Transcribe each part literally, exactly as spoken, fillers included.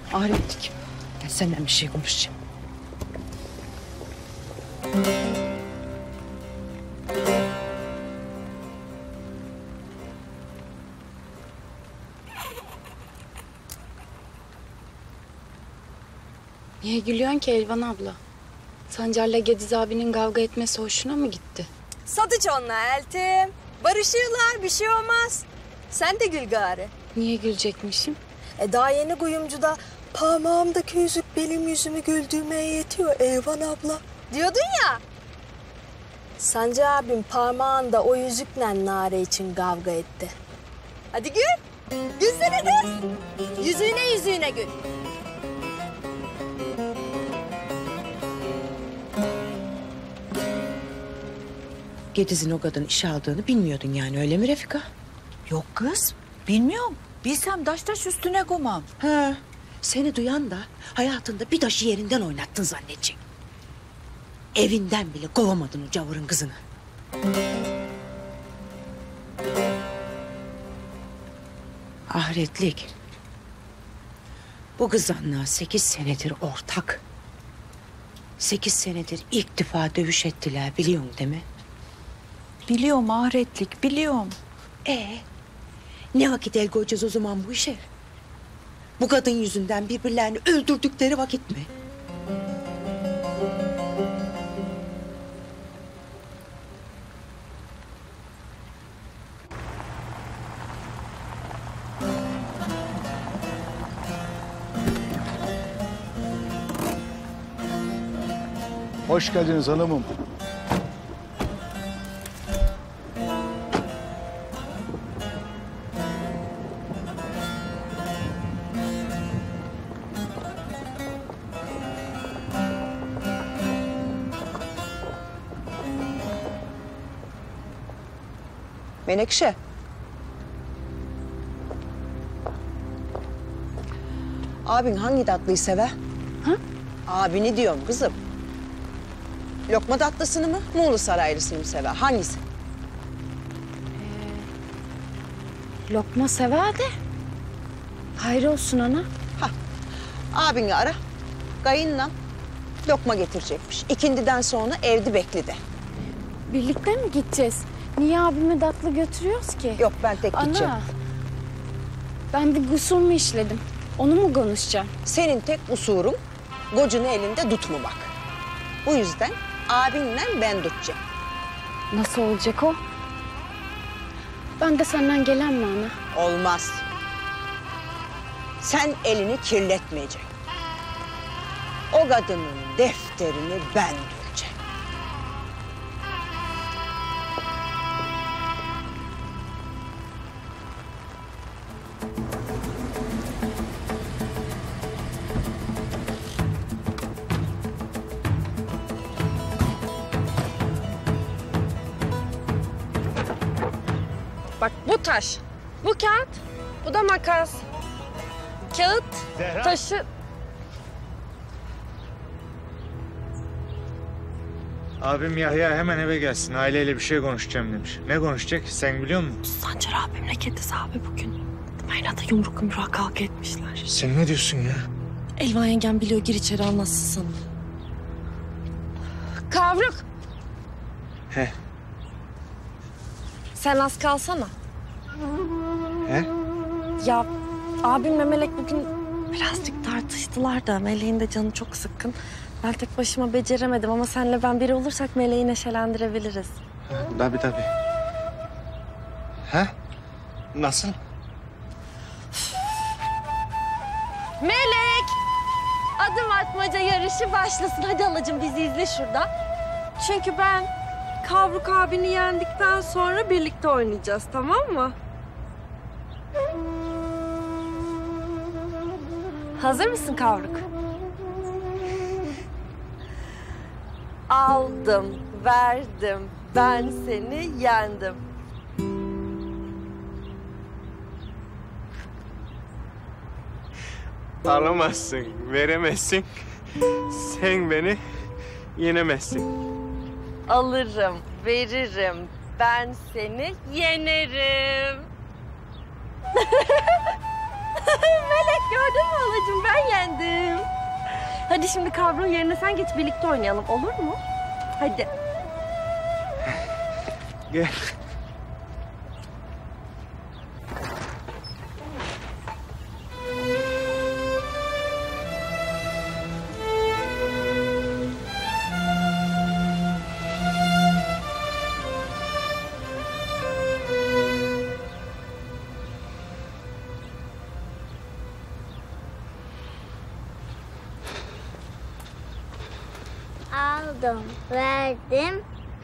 Ahretlik. Ben senden bir şey konuşacağım. Niye gülüyorsun ki Elvan abla? Sancar'la Gediz abinin kavga etmesi hoşuna mı gitti? Sadıç onunla Eltim. Barışırlar, bir şey olmaz. Sen de gül gari. Niye gülecekmişim? E daha yeni kuyumcuda parmağımdaki yüzük benim yüzümü güldürmeye yetiyor Elvan abla. Diyordun ya. Sancı abim parmağında o yüzükle Nare için kavga etti. Hadi gül. Gülsene kız. Yüzüğüne yüzüğüne gül. Gediz'in o kadın işe aldığını bilmiyordun yani, öyle mi Refika? Yok kız, bilmiyorum. Bilsem taş taş üstüne koymam. Ha, seni duyan da hayatında bir taşı yerinden oynattın zannedecek. Evinden bile kovamadın o cavurun kızını. Ahretlik. Bu kızanla sekiz senedir ortak. Sekiz senedir ilk defa dövüş ettiler, biliyorsun değil mi? Biliyorum ahretlik, biliyorum. Ee, ne vakit el koyacağız o zaman bu işe? Bu kadın yüzünden birbirlerini öldürdükleri vakit mi? Hoş geldiniz hanımım. Menekşe. Abin hangi tatlıyı sever? Ha? Abini diyorum kızım. Lokma tatlısını mı, Muğla saraylısını mı sever? Hangisi? Ee, lokma sever de. Hayır olsun ana. Ha, abini ara. Kayınla lokma getirecekmiş. İkindiden sonra evde bekle de. Birlikte mi gideceğiz? Niye abimi tatlı götürüyoruz ki? Yok, ben tek gideceğim. Ana, ben bir kusur mu işledim? Onu mu konuşacağım? Senin tek usurun kocunu elinde tutmamak. Bu yüzden abinle ben tutacağım. Nasıl olacak o? Ben de senden gelen mi ana? Olmaz. Sen elini kirletmeyeceksin. O kadının defterini ben düreceğim. Bak bu taş, bu kağıt, bu da makas. Kağıt, Zehra. taşı... Abim Yahya hemen eve gelsin. Aileyle bir şey konuşacağım demiş. Ne konuşacak? Sen biliyor musun? Sancar abimle Gediz abi bugün Meyna'da yumruk yumruğa kavga etmişler. Sen ne diyorsun ya? Elvan yengem biliyor, gir içeri anlatsın sana. Kavruk. He. Sen az kalsana. He? Ya abimle Melek bugün birazcık tartıştılar da Meleğin de canı çok sıkkın. Ben tek başıma beceremedim ama senle ben biri olursak Meleği neşelendirebiliriz. Tabii tabii. He? Nasıl? Melek! Adım atmaca yarışı başlasın. Hadi halacığım bizi izle şurada. Çünkü ben Kavruk abini yendikten sonra birlikte oynayacağız, tamam mı? Hazır mısın Kavruk? Aldım, verdim, ben seni yendim. Alamazsın, veremezsin. Sen beni yenemezsin. Alırım, veririm, ben seni yenerim. Melek gördün mü halacığım, ben yendim. Hadi şimdi kavrun yerine sen geç birlikte oynayalım olur mu? Hadi. Gel. Aldım, verdim.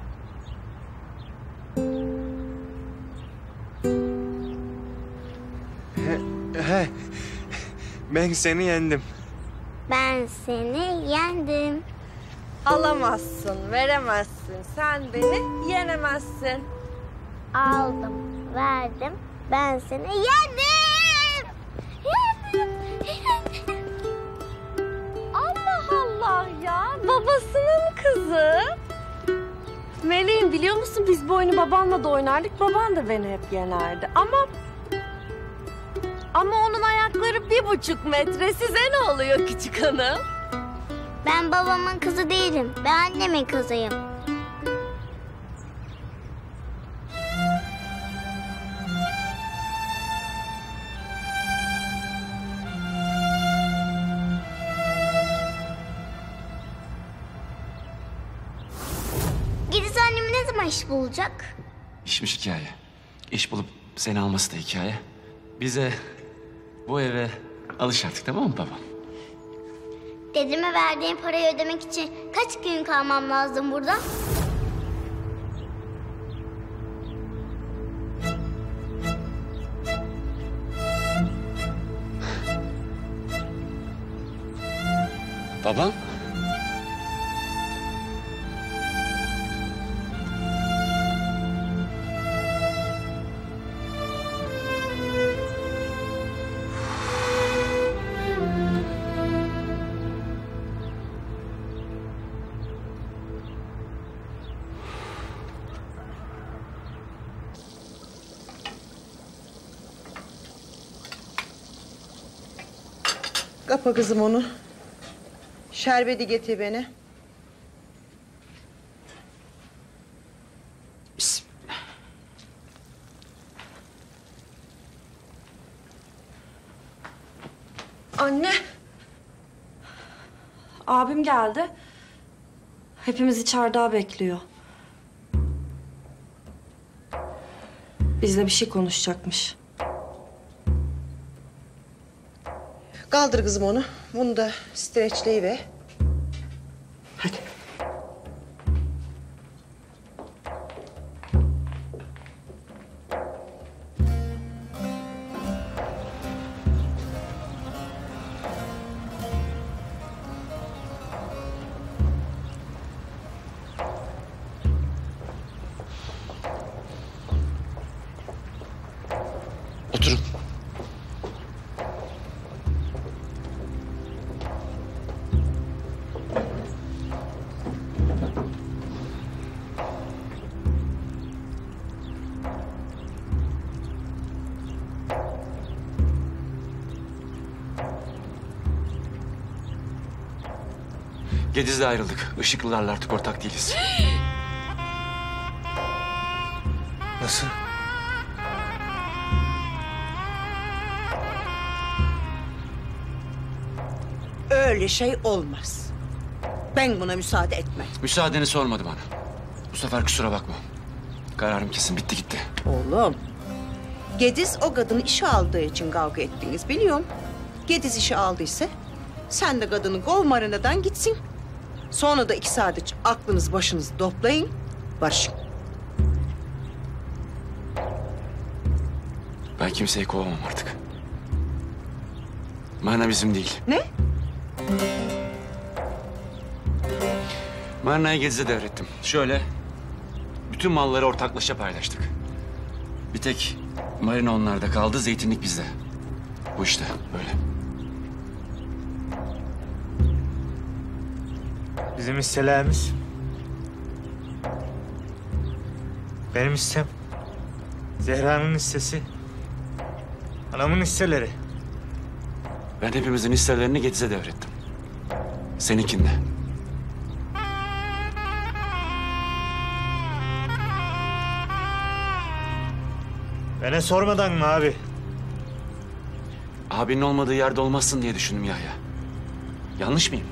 He, ben seni yendim. Ben seni yendim. Alamazsın, veremezsin. Sen beni yenemezsin. Aldım, verdim. Ben seni yendim. Yendim. Yendim. Allah Allah ya. Babasının kızı. Meleğim biliyor musun biz bu oyunu babanla da oynardık. Baban da beni hep yenerdi. Ama... Ama onun ayakları bir buçuk metre. Size ne oluyor küçük hanım? Ben babamın kızı değilim. Ben annemin kızıyım. Gidiz annemi ne zaman iş bulacak? İşmiş hikaye. İş bulup seni alması da hikaye. Bize bu eve alış artık, tamam mı babam? Dedeme verdiğim parayı ödemek için kaç gün kalmam lazım burada? Babam? Kapa kızım onu. Şerbeti getir beni. Bismillah. Anne. Abim geldi. Hepimiz içeride bekliyor. Bizle bir şey konuşacakmış. Kaldır kızım onu. Bunu da streçleyiver. Hadi. Oturun. Gediz'le ayrıldık. Işıklılarla artık ortak değiliz. Nasıl? Öyle şey olmaz. Ben buna müsaade etmem. Müsaadeni sormadı bana. Bu sefer kusura bakma. Kararım kesin, bitti gitti. Oğlum, Gediz o kadını işe aldığı için kavga ettiniz biliyorum. Gediz işe aldıysa sen de kadını kov marinadan gitsin. Sonra da iki saat aklınız başınızı toplayın, barışın. Ben kimseyi kovamam artık. Marina bizim değil. Ne? Marina'yı Gediz'e devrettim. Şöyle, bütün malları ortaklaşa paylaştık. Bir tek Marina onlarda kaldı, zeytinlik bizde. Bu işte böyle. Bizim hisselerimiz. Benim hissem. Zehra'nın hissesi. Anamın hisseleri. Ben hepimizin hisselerini Gediz'e devrettim. Seninkinde. Bana sormadan mı abi? Abinin olmadığı yerde olmazsın diye düşündüm Yahya. Yanlış mıyım?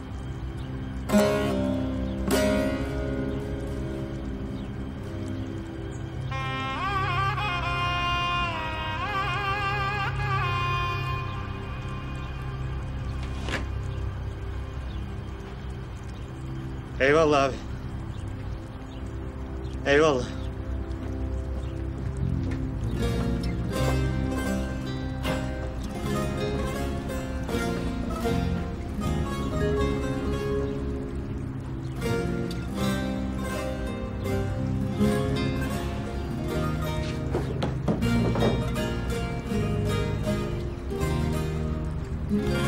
Eyvallah abi. Eyvallah. Hı.